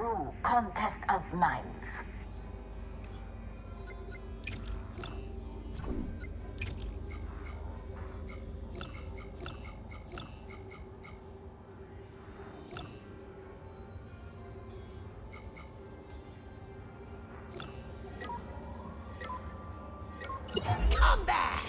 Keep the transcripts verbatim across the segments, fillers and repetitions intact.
true contest of minds. Combat!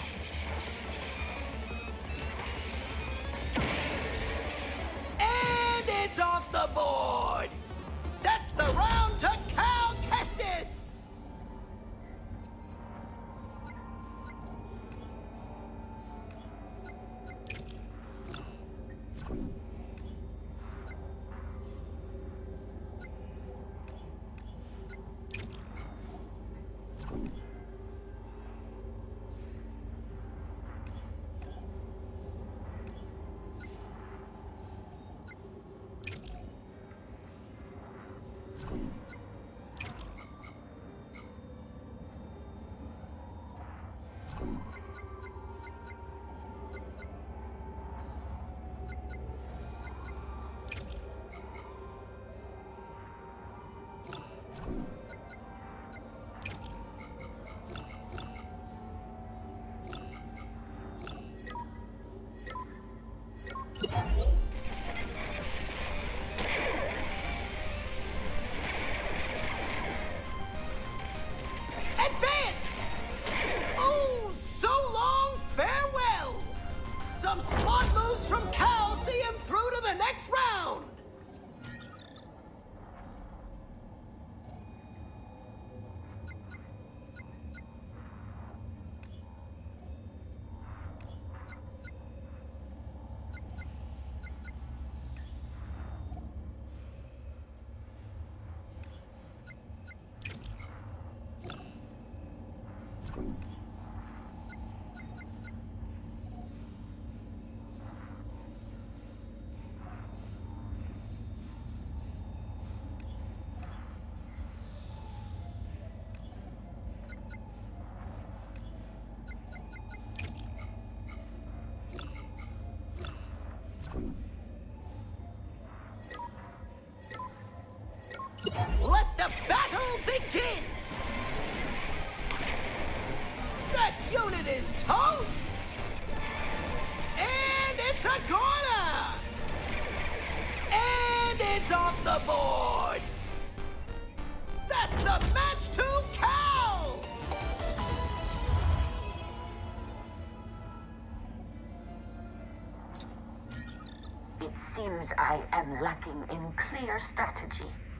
And it's off the board! That's the round to Cal Kestis! Advance! Oh, so long farewell! Some smart moves from Cal see him through to the next round! Let the battle begin! That unit is toast! And it's a corner! And it's off the board! That's the match to Cal! It seems I am lacking in clear strategy.